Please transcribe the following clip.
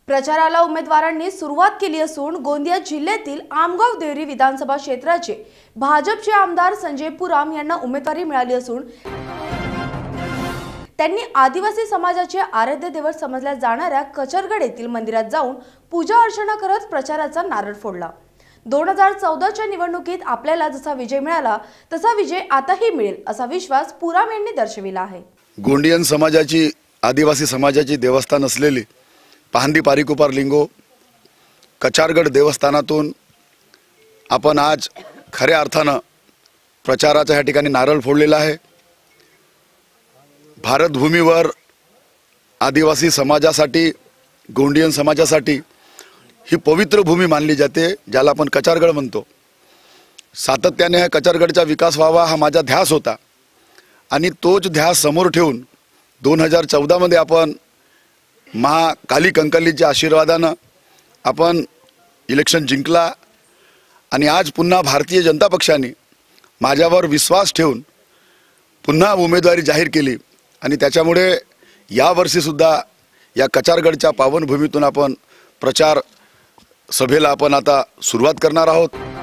प्रचाराला उमेदवारांनी सुरुवात केली असून गोंदिया जिल्ह्यातील आमगाव देवरी विधानसभा क्षेत्राचे भाजपचे आमदार संजय पुराम यांना उमेदवारी मिळाली असून त्यांनी आदिवासी समाजाचे आराध्य दैवत समजल्या जाणाऱ्या कचरगड येथील मंदिरात जाऊन पूजा अर्चना करत प्रचाराचा नारळ फोडला। 2014च्या निवडणुकीत आपल्याला जसा विजय मिळाला तसा विजय आताही मिळेल असा विश्वास पुराम यांनी दर्शविला आहे। गोंडियन समाजाची आदिवासी समाजाची देवस्थान असलेली पाहंदी पारिकुपार लिंगो कचारगड देवस्थानातून आपण आज खऱ्या अर्थानं प्रचाराच्या या ठिकाणी नारळ फोडलेला आहे। भारत भूमीवर आदिवासी समाजासाठी गोंडियन समाजासाठी ही पवित्र भूमी मानली जाते, ज्याला आपण कचारगड म्हणतो। सातत्याने हा कचारगडचा विकास व्हावा हा माझा ध्यास होता आणि तोच ध्यास समोर ठेवून 2014 मध्ये आपण काली कंकलीच्या आशीर्वादानं आपण इलेक्शन जिंकला आणि आज पुन्हा भारतीय जनता पक्षाने माझ्यावर विश्वास ठेवून पुन्हा उमेदवारी जाहीर केली आणि त्याच्यामुळे या वर्षी सुद्धा या कचारगडच्या पावन भूमीतून आपण प्रचार सभेला आपण आता सुरुवात करणार आहोत।